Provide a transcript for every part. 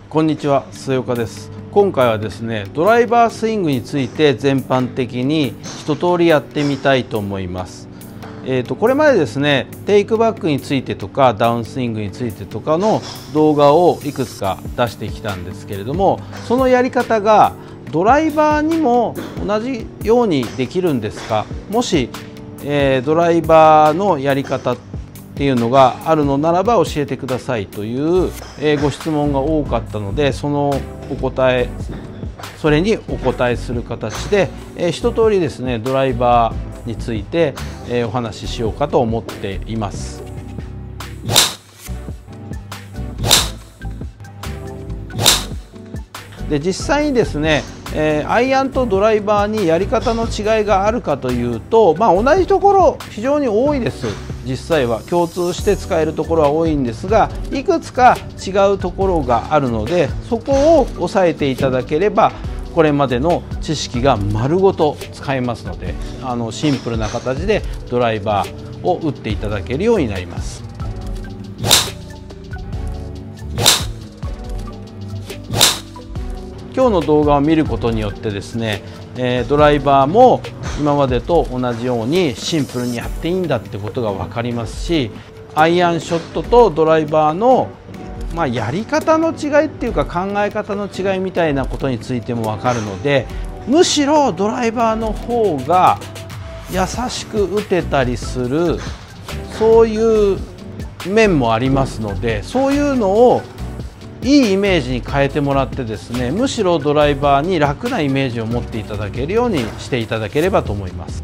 こんにちは、末岡です。今回はですね、ドライバースイングについて全般的に一通りやってみたいと思います。これまでですね、テイクバックについてとかダウンスイングについてとかの動画をいくつか出してきたんですけれども、そのやり方がドライバーにも同じようにできるんですか。もし、ドライバーのやり方っていうのがあるのならば教えてくださいという、ご質問が多かったので、それにお答えする形で、一通りですねドライバーについて、お話ししようかと思っています。で実際にですね、アイアンとドライバーにやり方の違いがあるかというと、同じところ非常に多いです。実際は共通して使えるところは多いんですが、いくつか違うところがあるので、そこを押さえていただければこれまでの知識が丸ごと使えますので、シンプルな形でドライバーを打っていただけるようになります。今日の動画を見ることによってですね、ドライバーも今までと同じようにシンプルにやっていいんだってことが分かりますし、アイアンショットとドライバーのやり方の違いっていうか考え方の違いみたいなことについても分かるので、むしろドライバーの方が優しく打てたりする、そういう面もありますので、そういうのをいいイメージに変えてもらってですね、むしろドライバーに楽なイメージを持っていただけるようにしていただければと思います。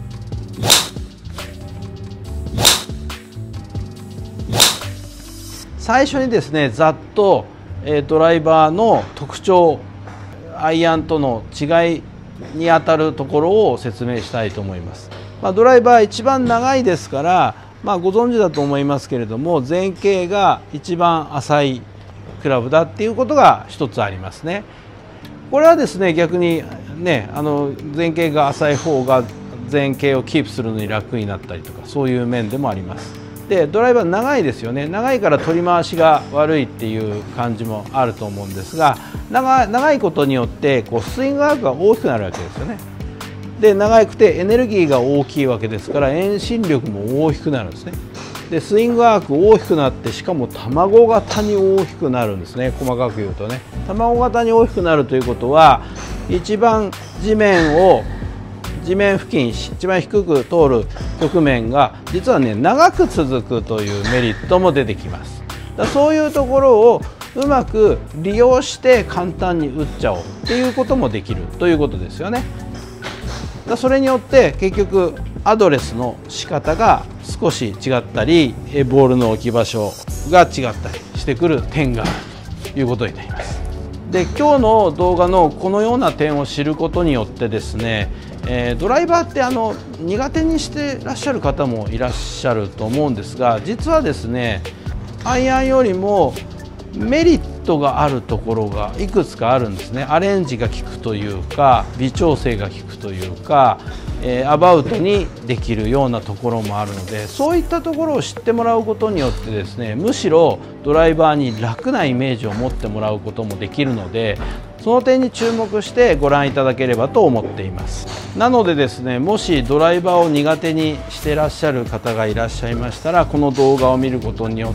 最初にですね、ざっとドライバーの特徴、アイアンとの違いにあたるところを説明したいと思います。ドライバー一番長いですから、ご存知だと思いますけれども、前径が一番浅いクラブだっていうことが一つありますね。これはですね、逆にね、前径が浅い方が前径をキープするのに楽になったりとか、そういう面でもあります。でドライバー長いですよね。長いから取り回しが悪いっていう感じもあると思うんですが、長いことによってスイングアークが大きくなるわけですよね。で長くてエネルギーが大きいわけですから、遠心力も大きくなるんですね。でスイングアーク大きくなって、しかも卵型に大きくなるんですね。細かく言うとね、卵型に大きくなるということは、一番地面付近一番低く通る局面が実はね長く続くというメリットも出てきます。そういうところをうまく利用して簡単に打っちゃおうっていうこともできるということですよね。それによって結局アドレスの仕方が少し違ったり、ボールの置き場所が違ったりしてくる点があるということになります。で今日の動画のこのような点を知ることによってですね、ドライバーって苦手にしてらっしゃる方もいらっしゃると思うんですが、実はですねアイアンよりもメリットがあるところがいくつかあるんですね。アレンジが効くというか、微調整が効くというか、アバウトにできるようなところもあるので、そういったところを知ってもらうことによってですね、むしろドライバーに楽なイメージを持ってもらうこともできるので、その点に注目してご覧いただければと思っています。なのでですね、もしドライバーを苦手にしていらっしゃる方がいらっしゃいましたら、この動画を見ることによって、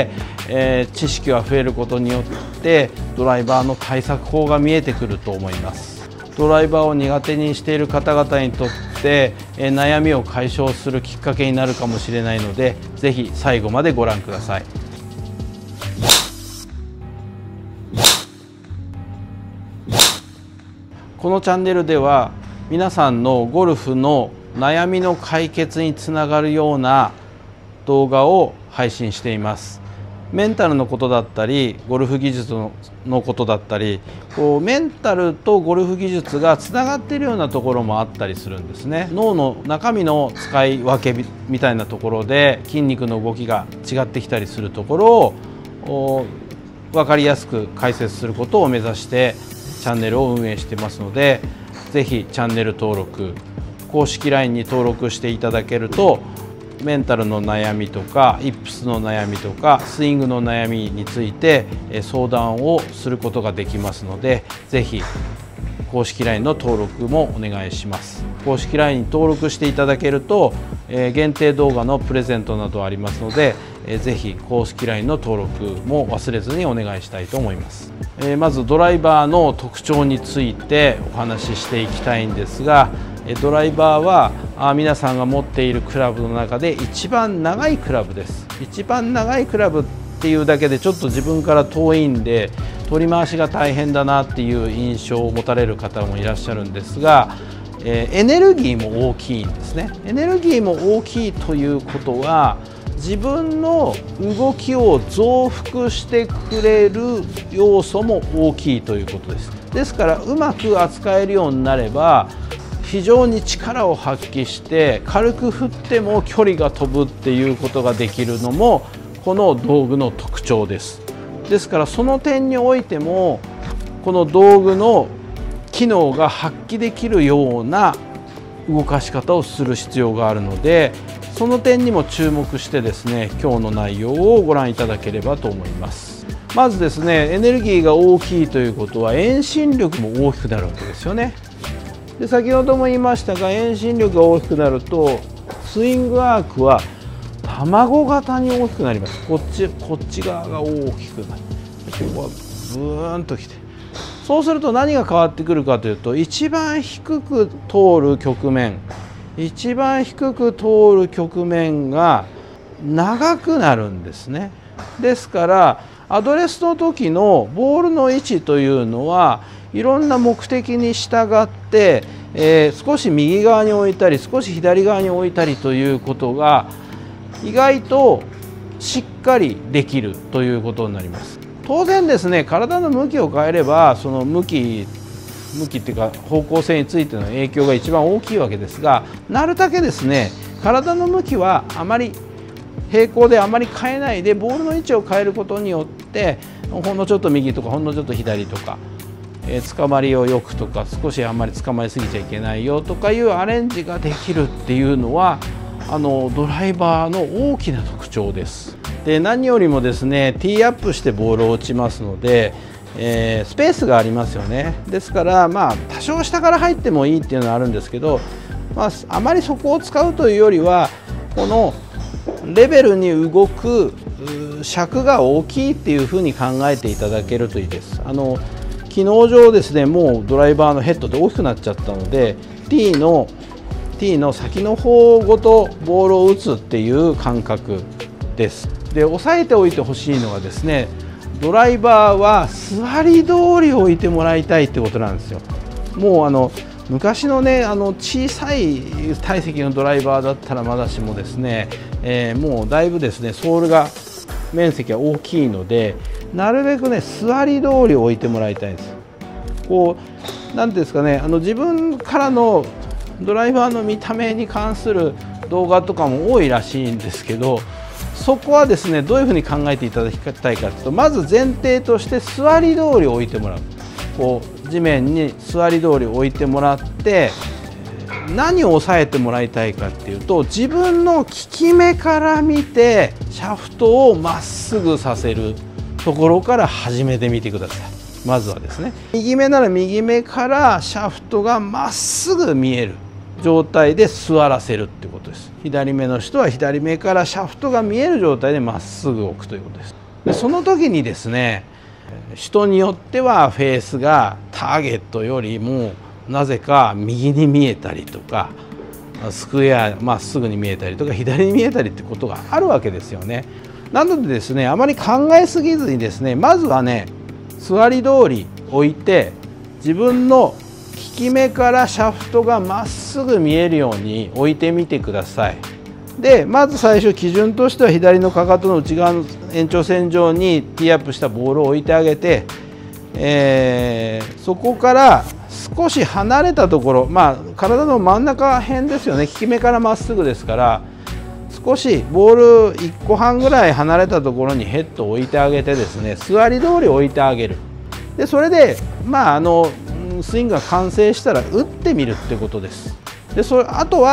知識が増えることによってドライバーの対策法が見えてくると思います。ドライバーを苦手にしている方々にとって悩みを解消するきっかけになるかもしれないので、ぜひ最後までご覧ください。このチャンネルでは皆さんのゴルフの悩みの解決につながるような動画を配信しています。メンタルのことだったりゴルフ技術のことだったり、メンタルとゴルフ技術がつながっているようなところもあったりするんですね。脳の中身の使い分けみたいなところで筋肉の動きが違ってきたりするところを分かりやすく解説することを目指してチャンネルを運営してますので、ぜひチャンネル登録、公式 LINE に登録していただけるとメンタルの悩みとかイップスの悩みとかスイングの悩みについて相談をすることができますので、ぜひ公式 LINE の登録もお願いします。公式 LINE に登録していただけると限定動画のプレゼントなどありますので、ぜひ公式 LINE の登録も忘れずにお願いしたいと思います。まずドライバーの特徴についてお話ししていきたいんですが、ドライバーは皆さんが持っているクラブの中で一番長いクラブです。一番長いクラブっていうだけでちょっと自分から遠いんで取り回しが大変だなっていう印象を持たれる方もいらっしゃるんですが、エネルギーも大きいんですね。エネルギーも大きいということは自分の動きを増幅してくれる要素も大きいということです。ですからうまく扱えるようになれば非常に力を発揮して軽く振っても距離が飛ぶっていうことができるのもこの道具の特徴です。ですからその点においてもこの道具の機能が発揮できるような動かし方をする必要があるので、その点にも注目してですね、今日の内容をご覧いただければと思います。まずですね、エネルギーが大きいということは遠心力も大きくなるわけですよね。で、先ほども言いましたが、遠心力が大きくなるとスイングアークは卵型に大きくなります。こっち側が大きくなる。ここはブーンときて、そうすると何が変わってくるかというと、一番低く通る局面が長くなるんですね。ですからアドレスの時のボールの位置というのはいろんな目的に従って、少し右側に置いたり少し左側に置いたりということが意外としっかりできるということになります。当然ですね、体の向きを変えればその向きっていうか方向性についての影響が一番大きいわけですが、なるだけですね、体の向きはあまり平行であまり変えないでボールの位置を変えることによってほんのちょっと右とかほんのちょっと左とか、捕まりをよくとか少しあんまり捕まりすぎちゃいけないよとかいうアレンジができるっていうのはドライバーの大きな特徴です。で、何よりもですね、ティーアップしてボールを打ちますので、スペースがありますよね。ですから多少下から入ってもいいっていうのはあるんですけど、あまりそこを使うというよりはこのレベルに動く尺が大きいっていうふうに考えていただけるといいです。機能上ですね、もうドライバーのヘッドで大きくなっちゃったので T の先の方ごとボールを打つっていう感覚です。で、押さえておいてほしいのはですね、ドライバーは座り通り置いてもらいたいってことなんですよ。もう昔のね、小さい体積のドライバーだったらまだしもですね、もうだいぶですねソールが面積が大きいので、なるべくね座り通り置いてもらいたいです。こうなんですかね、自分からのドライバーの見た目に関する動画とかも多いらしいんですけど、そこはですねどういうふうに考えていただきたいかというと、まず前提として座り通り置いてもらう。こう地面に座り通り置いてもらって、何を押さえてもらいたいかっていうと、自分の効き目から見てシャフトをまっすぐさせるところから始めてみてください。まずはですね、右目なら右目からシャフトがまっすぐ見える状態で座らせるってことです。左目の人は左目からシャフトが見える状態でまっすぐ置くということです。で、その時にですね、人によってはフェースがターゲットよりもなぜか右に見えたりとか、スクエアまっすぐに見えたりとか左に見えたりってことがあるわけですよね。なのでですね、あまり考えすぎずにですね、まずはね座り通り置いて、自分の効き目からシャフトがまっすぐ見えるように置いてみてください。で、まず最初基準としては左のかかとの内側の延長線上にティーアップしたボールを置いてあげて、そこから少し離れたところ、体の真ん中辺ですよね。利き目からまっすぐですから、少しボール1個半ぐらい離れたところにヘッドを置いてあげてですね、座り通り置いてあげる。で、それでスイングが完成したら打ってみるってことです。で、あとは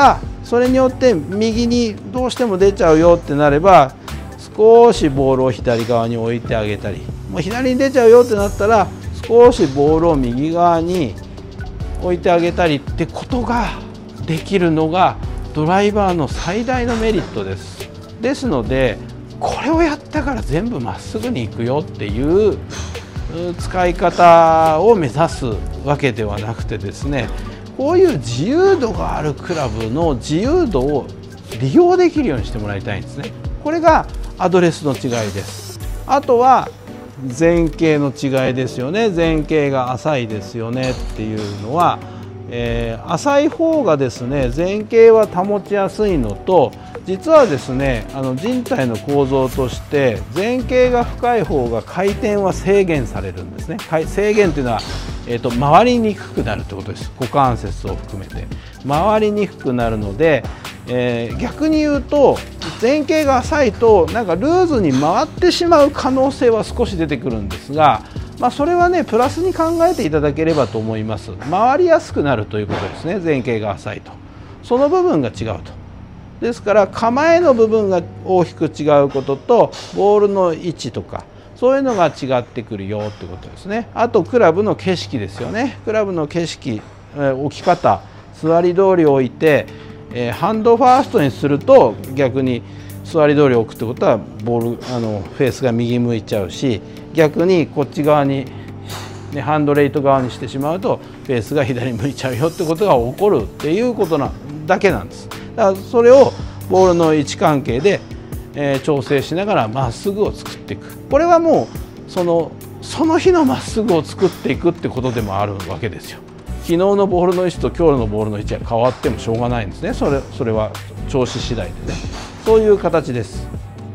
それによって右にどうしても出ちゃうよってなれば、少しボールを左側に置いてあげたり、もう左に出ちゃうよってなったら少しボールを右側に置いてあげたりってことができるのがドライバーの最大のメリットです。ですのでこれをやったから全部まっすぐに行くよっていう使い方を目指すわけではなくてですね、こういう自由度があるクラブの自由度を利用できるようにしてもらいたいんですね。これがアドレスの違いです。あとは前傾の違いですよね。前傾が浅いですよねっていうのは、浅い方がですね前傾は保ちやすいのと、実はですね人体の構造として前傾が深い方が回転は制限されるんですね。制限というのは、回りにくくなるということです。股関節を含めて回りにくくなるので、逆に言うと前傾が浅いとなんかルーズに回ってしまう可能性は少し出てくるんですが、それはねプラスに考えていただければと思います。回りやすくなるということですね。前傾が浅いとその部分が違うと。ですから構えの部分が大きく違うこととボールの位置とかそういうのが違ってくるよってことですね。あとクラブの景色ですよね。クラブの景色、置き方、座り通り置いて、ハンドファーストにすると逆に座り通り置くってことはボールフェースが右向いちゃうし、逆にこっち側に、ハンドレイト側にしてしまうとフェースが左向いちゃうよってことが起こるっていうことだけなんです。だからそれをボールの位置関係で、調整しながらまっすぐを作っていく。これはもうその日のまっすぐを作っていくってことでもあるわけですよ。昨日のボールの位置と今日のボールの位置が変わってもしょうがないんですね。それは調子次第でね。そういう形です。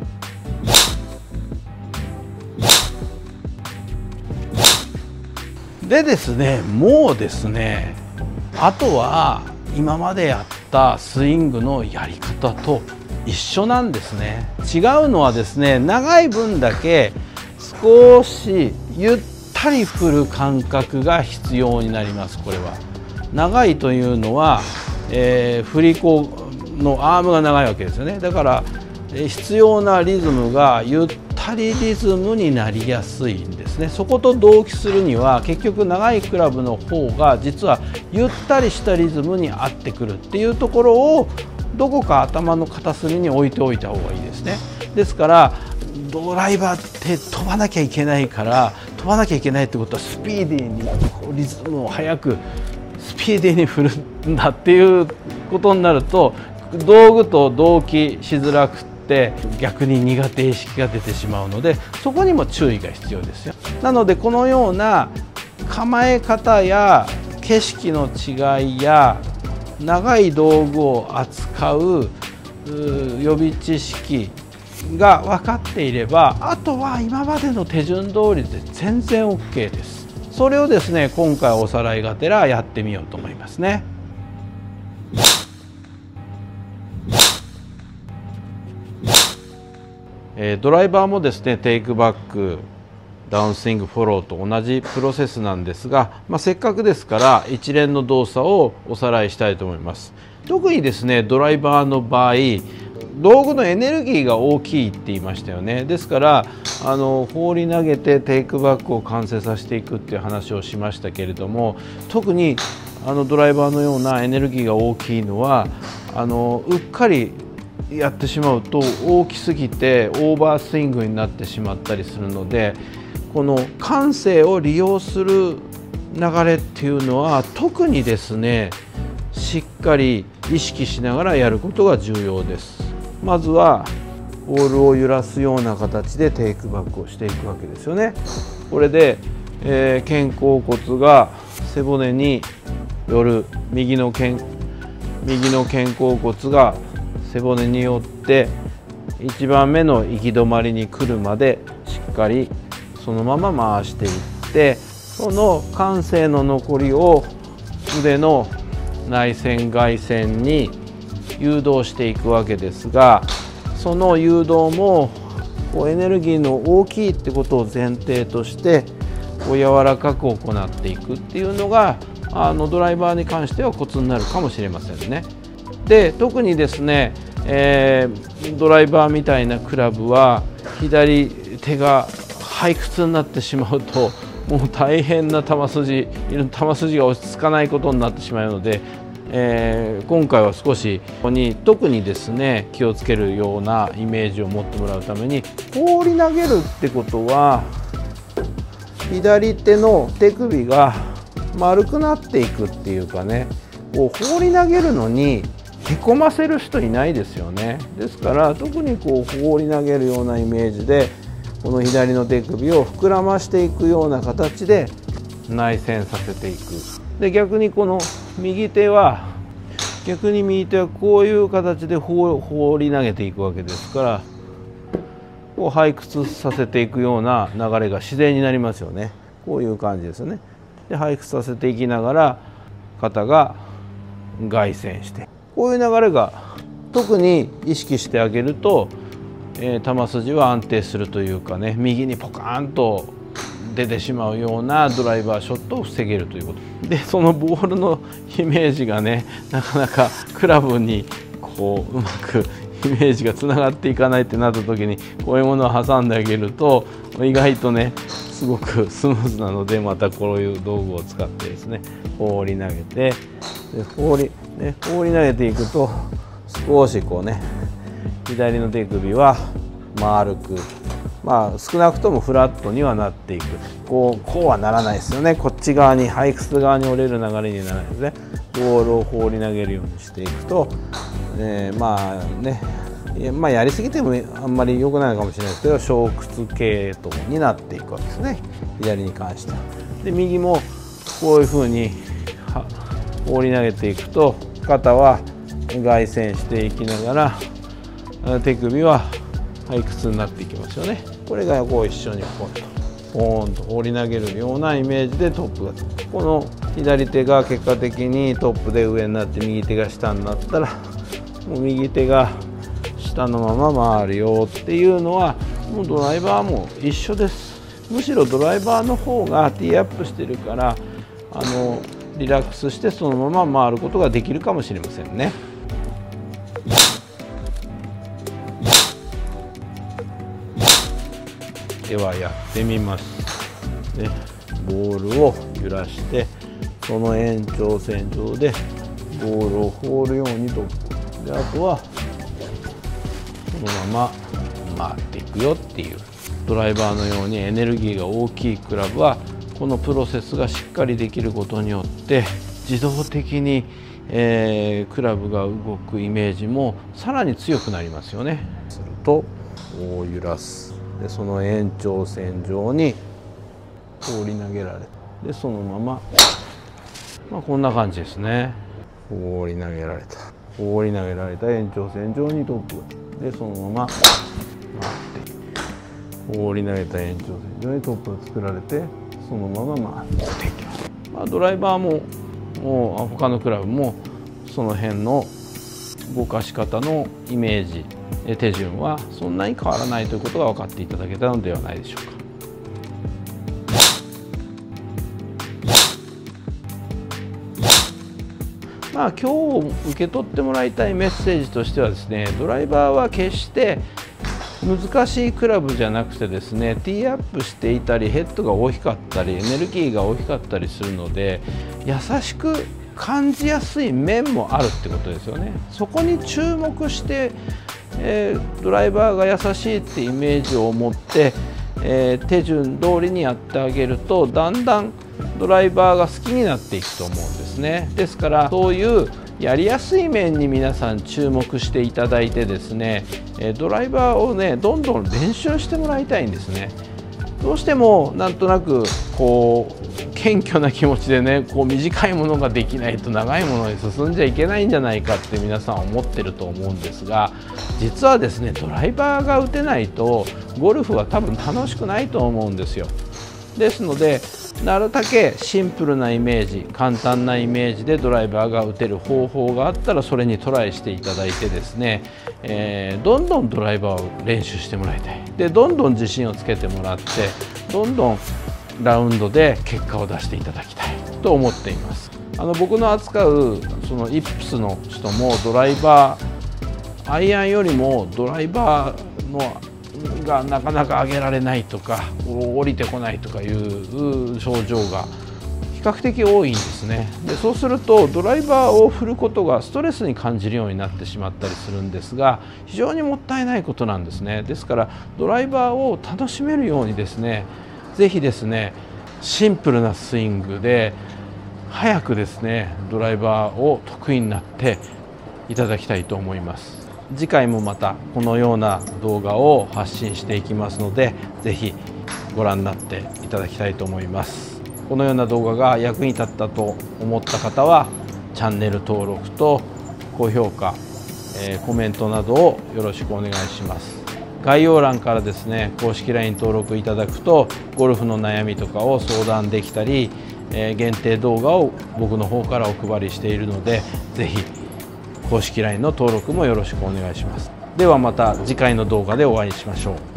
でですね、もうですね、あとは今までやったスイングのやり方と一緒なんですね。違うのはですね、長い分だけ少しゆったり振る感覚が必要になります。これは長いというのは、振り子のアームが長いわけですよね。だから必要なリズムがゆったりリズムになりやすいんですね。そこと同期するには結局長いクラブの方が実はゆったりしたリズムに合ってくるっていうところをどこか頭の片隅に置いておいた方がいいですね。ですからドライバーって飛ばなきゃいけないから飛ばなきゃいけないってことはスピーディーにリズムを速くスピーディーに振るんだっていうことになると道具と同期しづらくって逆に苦手意識が出てしまうのでそこにも注意が必要ですよ。なのでこのような構え方や景色の違いや長い道具を扱う予備知識が分かっていればあとは今までの手順通りで全然 OK です。それをですね今回おさらいがてらやってみようと思いますね。ドライバーもですねテイクバックダウンスイングフォローと同じプロセスなんですが、せっかくですから一連の動作をおさらいしたいと思います。特にですねドライバーの場合道具のエネルギーが大きいって言いましたよね。ですから放り投げてテイクバックを完成させていくっていう話をしましたけれども、特にドライバーのようなエネルギーが大きいのはうっかりやってしまうと大きすぎてオーバースイングになってしまったりするので、この感性を利用する流れっていうのは特にですねしっかり意識しながらやることが重要です。まずはボールを揺らすような形でテイクバックをしていくわけですよね。これで、肩甲骨が背骨による右の肩甲骨が背骨によって1番目の行き止まりに来るまでしっかりそのまま回していって、その感性の残りを腕の内旋外旋に誘導していくわけですが、その誘導もエネルギーの大きいってことを前提として柔らかく行っていくっていうのがドライバーに関してはコツになるかもしれませんね。 で特にですね、ドライバーみたいなクラブは左手が背屈になってしまうともう大変な球筋が落ち着かないことになってしまうので、今回は少しここに特にですね気をつけるようなイメージを持ってもらうために、放り投げるってことは左手の手首が丸くなっていくっていうかね、こう放り投げるのにへこませる人いないですよね。ですから特にこう放り投げるようなイメージでこの左の手首を膨らましていくような形で内旋させていく。で逆にこの右手はこういう形で放り投げていくわけですから、こう背屈させていくような流れが自然になりますよね。こういう感じですよね。で背屈させていきながら肩が外旋して、こういう流れが特に意識してあげると、球筋は安定するというかね、右にポカーンと出てしまうようなドライバーショットを防げるということで、そのボールのイメージがねなかなかクラブにこううまくイメージがつながっていかないってなった時に、こういうものを挟んであげると意外とねすごくスムーズなので、またこういう道具を使ってですね放り投げて、放り投げていくと少しこうね左の手首は丸く、少なくともフラットにはなっていく。こうはならないですよね。こっち側に背屈側に折れる流れにならないので、ボールを放り投げるようにしていくと、やりすぎてもあんまり良くないのかもしれないですけど、小屈系統になっていくわけですね、左に関しては。で右もこういうふうに放り投げていくと、肩は外旋していきながら手首は背屈になっていきますよね。これがこう一緒にポーンと放り投げるようなイメージでトップが、この左手が結果的にトップで上になって右手が下になったら、もう右手が下のまま回るよっていうのはもうドライバーも一緒です。むしろドライバーの方がティーアップしてるからリラックスしてそのまま回ることができるかもしれませんね。ではやってみます。でボールを揺らしてその延長線上でボールを放るようにトップで、あとはそのまま回っていくよっていう。ドライバーのようにエネルギーが大きいクラブはこのプロセスがしっかりできることによって自動的に、クラブが動くイメージもさらに強くなりますよね。するとこう揺らす。でその延長線上に放り投げられて、でそのまま、こんな感じですね。放り投げられた延長線上にトップでそのまま回って放り投げた延長線上にトップが作られてそのまま回っていきます。ドライバーも他のクラブもその辺の動かし方のイメージ手順はそんなに変わらないということが分かっていただけたのではないでしょうか。今日受け取ってもらいたいメッセージとしてはですね、ドライバーは決して難しいクラブじゃなくてですね、ティーアップしていたりヘッドが大きかったりエネルギーが大きかったりするので、優しく感じやすい面もあるってことですよね。そこに注目して、ドライバーが優しいってイメージを持って、手順通りにやってあげるとだんだんドライバーが好きになっていくと思うんですね。ですからそういうやりやすい面に皆さん注目していただいてですね、ドライバーをねどんどん練習してもらいたいんですね。どうしてもなんとなくこう謙虚な気持ちでね、こう短いものができないと長いものに進んじゃいけないんじゃないかって皆さん思ってると思うんですが、実はですねドライバーが打てないとゴルフは多分楽しくないと思うんですよ。ですのでなるだけシンプルなイメージ、簡単なイメージでドライバーが打てる方法があったらそれにトライしていただいてですね、どんどんドライバーを練習してもらいたい。でどんどん自信をつけてもらってどんどんラウンドで結果を出していただきたいと思っています。 僕の扱うそのイップスの人もドライバーアイアンよりもドライバーのがなかなか上げられないとか降りてこないとかいう症状が比較的多いんですね。でそうするとドライバーを振ることがストレスに感じるようになってしまったりするんですが、非常にもったいないことなんですね。ですからドライバーを楽しめるようにですね、ぜひですねシンプルなスイングで早くですねドライバーを得意になっていただきたいと思います。次回もまたこのような動画を発信していきますので、ぜひご覧になっていただきたいと思います。このような動画が役に立ったと思った方はチャンネル登録と高評価、コメントなどをよろしくお願いします。概要欄からですね公式 LINE 登録いただくとゴルフの悩みとかを相談できたり、限定動画を僕の方からお配りしているので、ぜひ公式 LINE の登録もよろしくお願いします。ではまた次回の動画でお会いしましょう。